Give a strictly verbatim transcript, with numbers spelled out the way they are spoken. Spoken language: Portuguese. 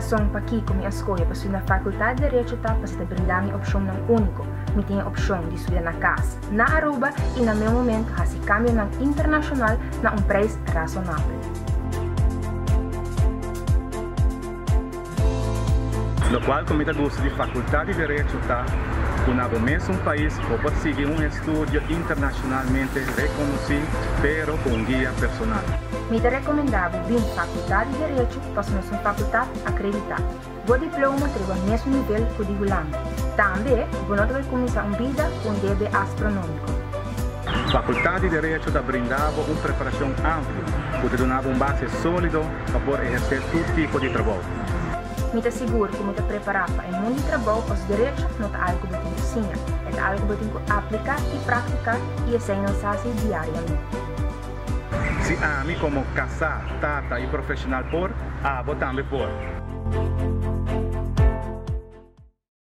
razão para que eu escolhi para estudar na Faculdade de Direito tá para se brindar minha opção não único. Eu tenho a opção de estudar na casa, na Aruba e no meu momento a se câmbio na internacional na um preço razonável. No qual como eu gosto de Faculdade de Direito tá no mesmo país ou para seguir um estudo internacionalmente reconhecido, pero com um guia personal. Me é recomendável vir Faculdade de Direito para ser uma faculdade acreditada. O diploma tem o mesmo nível que o de Holanda. Também, você deve começar uma vida com um débito astronômico. Faculdade de Direito da brindava uma preparação ampla, que donava uma base sólida para poder exercer todo tipo de trabalho. Me te seguro que me te preparar para o mundo de trabalho, os direitos não é algo que eu tenho que ensinar, é algo que eu tenho que aplicar e praticar e exercer diariamente. Se a mim como casar, tata e profissional por, a vou também por.